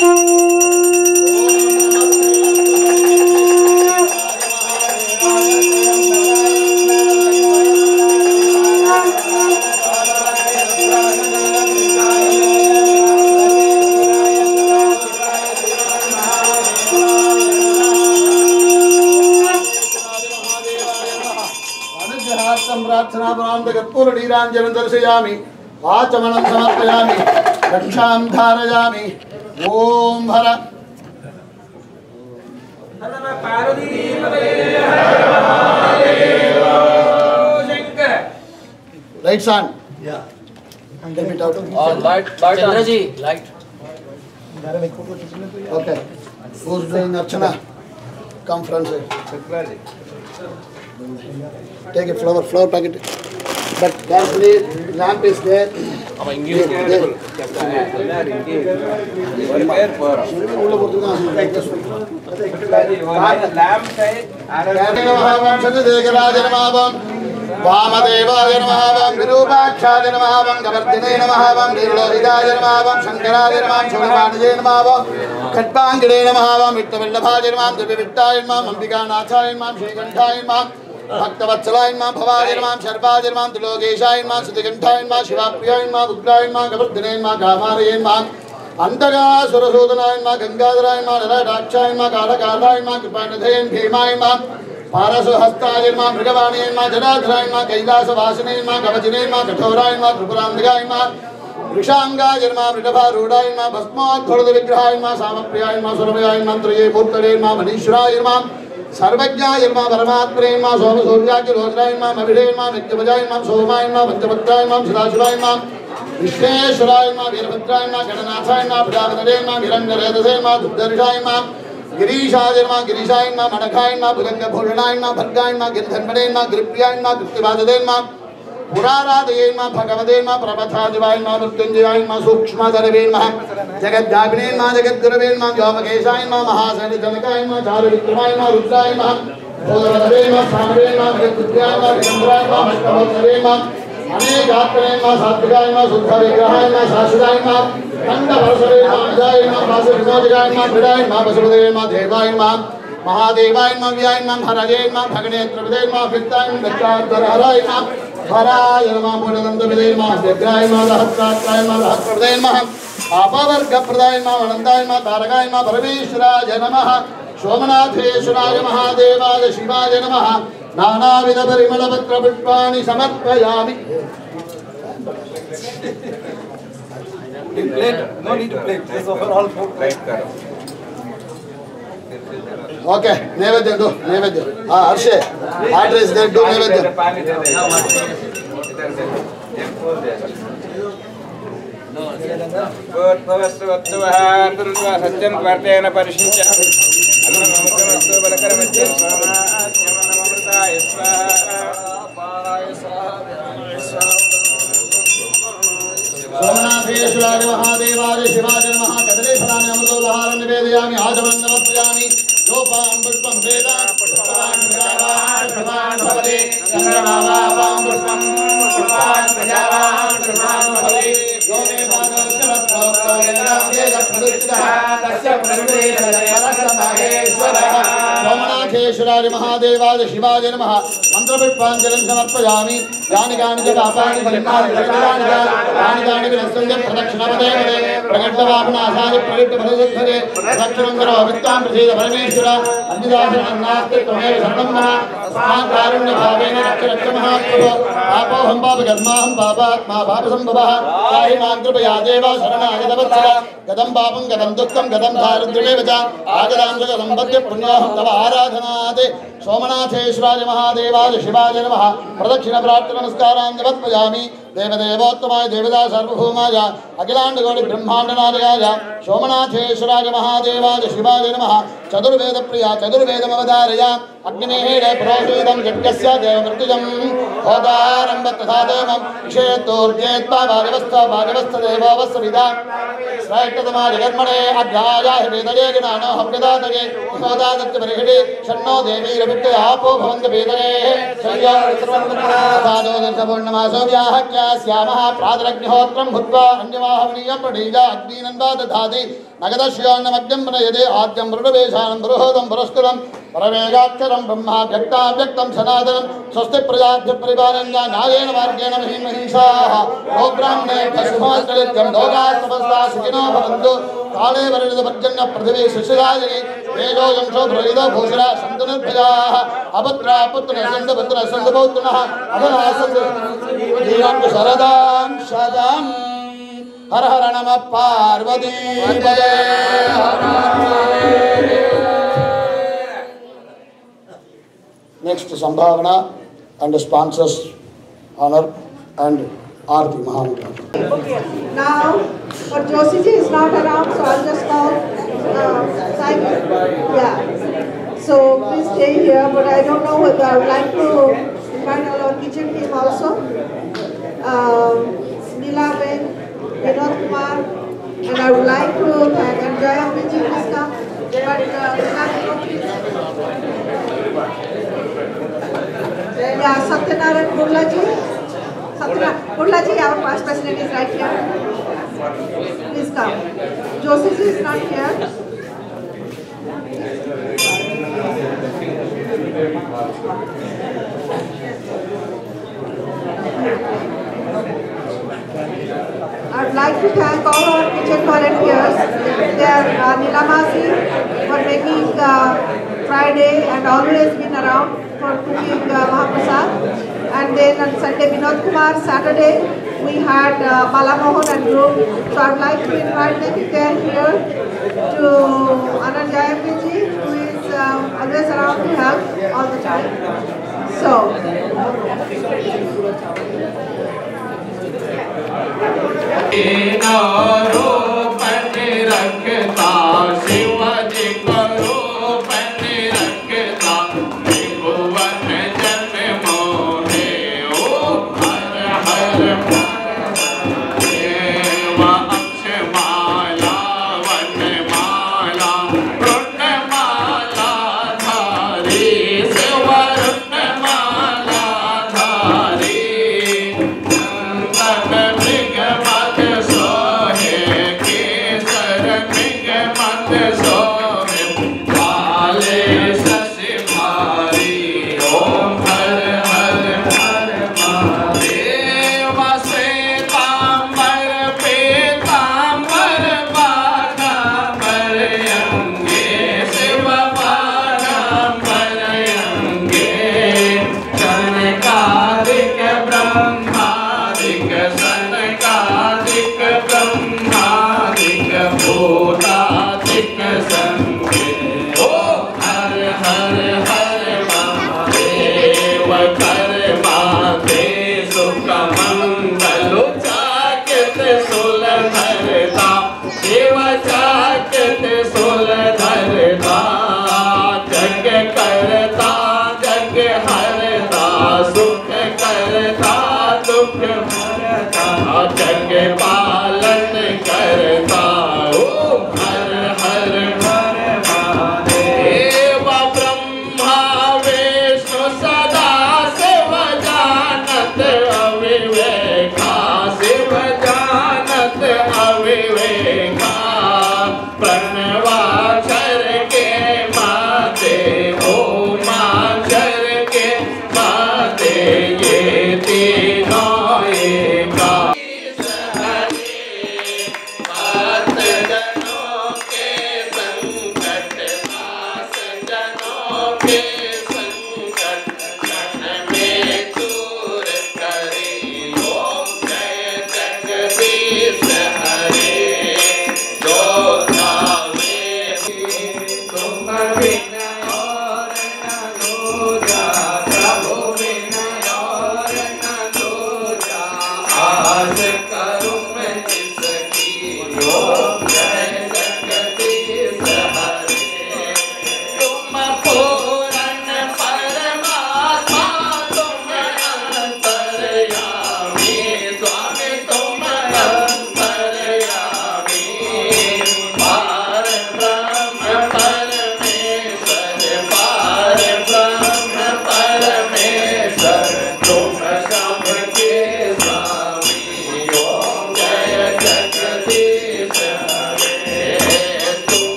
कर्पूरनीराञ्जनं दर्शयामि आचमनं समर्पयामि रक्षां धारयामि ओम हर lights on get it out light Chandraji light okay who's doing archana come front side take a flower packet but carefully lamp is there वामदेवाय नमः वं विरूपाक्षाय नमः वं गवर्धिने नमः वं नीलोहिताय नमः वं शंकराय नमः शूलपाणिये नमः वं खट्पांगिणे नमः वं विट्टवल्लभाय नमः दिव्यविट्टाय नमः अंबिकानाथाय नमः श्रीकंठाय नमः भक्तवत्सलाय नमः भवाय नमः शर्वाय नमः त्रिलोकेशाय नमः सुतिकंठाय नमः शिवाप्रियाय नमः उग्राय नमः गवर्धिने नमः कामारये नमः अंतगासुरसूदनाय नमः गंगाधराय नमः नरडाक्षाय नमः कालकालाय नमः कृपानिधये भीमाय नमः पारसु हस्ताय नमः मृगवाणी नमः जनाधराय नमः कैलासवासिने नमः कवचिने नमः कठोराय नमः त्रिपुरान्धकाय नमः वृषांगाय नमः मृगभारूढाय नमः भस्मोद्घोषविग्रहाय नमः सामप्रियाय नमः सुरभयाय नमः त्रये मूर्तये नमः मनीश्वराय नमः सर्वज्ञाय नमः परमात्मने नमः सोमसूर्याग्निहोत्राय नमः मविषे नमः विद्यवजाय नमः सोमाय नमः पंचभद्राय नमः सदाशिवाय नमः विश्वेश्वराय नमः वीरभद्राय नमः गणनाथाय नमः प्रजापतये नमः हिरण्यरेतसे नमः दुर्धर्षाय नमः गिरीशाय नमः गिरीशाय नमः मणकाय नमः भुजंगभूषणाय नमः भर्गाय नमः गिरिधन्वने नमः गिरिप्रियाय नमः कृत्तिवादये नमः पुराराधये नमः भगवते नमः प्रपथादिवाय नमः मृत्युंजयाय नमः सूक्ष्मधरवे नमः जगद्व्यापिने नमः जगद्गुरवे नमः व्योमकेशाय नमः महाशैलजनकाय नमः चारुविक्रमाय नमः रुद्राय नमः भोगवदवे नमः स्वामवे नमः विद्याय नमः विक्रमाय नमः भक्तवत्सले नमः अनेकात्मने नमः सात्विकाय नमः शुद्धविग्रहाय नमः शाश्वताय नमः खंडवरसवे नमः अजाय नमः वासविमोचकाय नमः मृडाय नमः वसुदेवाय नमः देवाय नमः महादेवाय नमः व्याय नमः हरये नमः भगनेत्रपदे नमः वित्ताय नमः दत्ताधराय नमः हराय नमः मूलनन्दविदे नमः व्यग्राय नमः सहस्रात्राय नमः सहस्रपदे नमः पापवर्गप्रदाय नमः अनन्ताय नमः तारकाय नमः परमेश्वराय नमः सोमनाथेश्वराय महादेवाय शिवाय नमः नानाविधपरिमलपत्रपुष्पाणि समर्पयामि No need to plate. This is overall food. Okay, नैवेद्य दो नैवेद्य हाँ हर्षे एड्रेस दे दो नैवेद्य सत्यं वर्तेन परिशिष्य अन्नममुखमस्तु बलकरमध्यं स्वामाच्यमनममृताय सोमनाथेश्वराय महादेवाय शिवाय नमः कदली फलानि अमृतोपहारं निवेदयामि आचमनं समर्पयामि योपां पुष्पं वेद पुष्पान् प्रजावान् पुष्पान् भवति चन्द्रमावां पुष्पं पुष्पान् प्रजावान् पुष्पान् भवति योगे सोमनाथेश्वराय महादेवाय शिवाय नमः मंत्रपुष्पाञ्जलिं समर्पयामि यानि कानि च पापानि फलितानि कानि विनश्यन्ते प्रदक्षिणपदे प्रकटवापनासाय प्रकटफलसिद्धये प्रदक्षिणं करो वित्तां प्रसीद परमेश्वर अन्यदासनास्ति त्वमेव शरणं मम अस्मात् कारुण्यभावेन रक्ष महाप्रभो पापोऽहं पापकर्माहं पापात्मा पापसम्भवः पाहि मां कृपया देव शरणागतवत्सल गतं पापं गतं दुःखं गतं दारिद्र्यमेव च आगतां जगदम्पत्य पुण्याहं तव आराधनात् सोमनाथेश्वराय महादेवाय शिवाय नमः प्रदक्षिणप्रार्थनमस्कारान् समर्पयामि देवदेवोत्तमाय देवता सार्वभौमाय अखिलाण्डकोटि ब्रह्माण्डनाथाय सोमनाथेश्वराय महादेवाय शिवाय नमः चतुर्वेदप्रिया चतुर्वेदमवधारय अग्नेः प्रोषितं यज्ञस्य देवमृत्युजं होता आरंभ तथा देवम विषयतोर्जेत्वा भाजवस्थदेववस्विदा श्रेष्ठतमादिकर्मणे अध्यायाहि वेदये ज्ञानो हव्यदातये यशोदादत्त परिषदि षण्णो देवीरवित्ते आपो भवन्त वेदये पूर्णमासो व्याहत्या स्यामः प्रातरग्निहोत्रं भूत्वा अन्यवाहवनीयं प्रडीजा अग्निनन्दा दधाति नगदश्योन्नमद्यं प्रयदे आद्यं मृडवेशानं बृहदं पुरस्कृतं परमेगाक्षरं ब्रह्मा व्यक्ताव्यक्तं सनातनं स्वस्ति प्रजाभ्यः परिपालन्या न्यायेन मार्गेण महिंसाः गो ब्राह्मणेभ्यः शुभमस्तनित्यं लोकाः समस्ताः सुखिनो भवन्तु काले वर्णितपर्जन्य पृथिवी सुशिरादिनी तेजोऽयं शोभ्रलितो भूषणा सन्तु निर्भयाः अपुत्रा पुत्रः सन्तु पौत्रिणः अधनासन्तु जीवन्तु शरदां शतं हर हर नमः पार्वती पदे Next Sambhavana and sponsors honor and Aarti Mahamantra. Okay, now but Joshi ji is not around, so I'll just call Simon. Yeah. So please stay here, but I don't know whether I would like to invite our kitchen team also. Neela Ben, Vinod Kumar, and I would like to thank Anjaya Viji has come, but yeah, Satyanarayan Kurla ji. Kurla ji, our past president is right here. Please come. Joseph is not here. I'd like to thank all our kitchen volunteers. They are Nilamasi for making Friday and always been around for cooking Mahaprasad. And then on Sunday, Vinod Kumar. Saturday, we had Bala Mohan and group. So I'd like to invite them if they are here to Anand Jayapiji, who is always around to help all the time. So.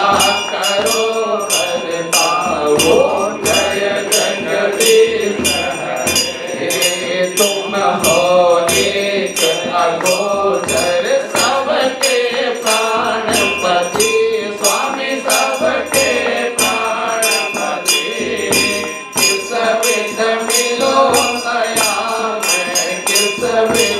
करो हर पाओ जय जगदीश हरे तुम हो एक अगोचर सबके प्राणपति स्वामी सबके प्राणपति किस विध मिलो दया में किस विध